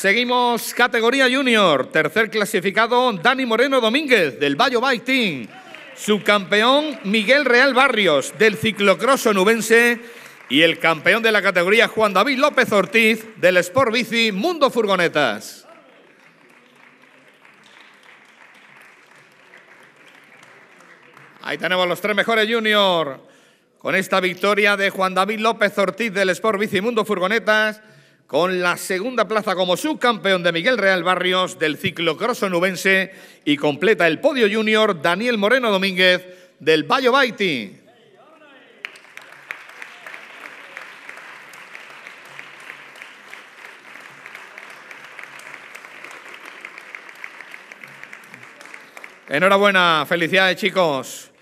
Seguimos categoría junior. Tercer clasificado, Dani Moreno Domínguez, del Bayo Bike Team. Subcampeón, Miguel Real Barrios, del ciclocross onubense. Y el campeón de la categoría, Juan David López Ortiz, del Sport Bici Mundo Furgonetas. Ahí tenemos los tres mejores junior. Con esta victoria de Juan David López Ortiz del Sport Bici Mundo Furgonetas, con la segunda plaza como subcampeón de Miguel Real Barrios del ciclocross onubense, y completa el podio junior Daniel Moreno Domínguez del Bayo Bike Team. Enhorabuena, felicidades chicos.